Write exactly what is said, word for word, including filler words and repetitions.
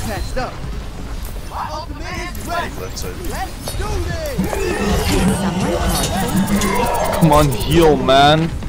patched up. My ultimate is ready. Left side. Let's do this. Someone called for Come on, heal, man.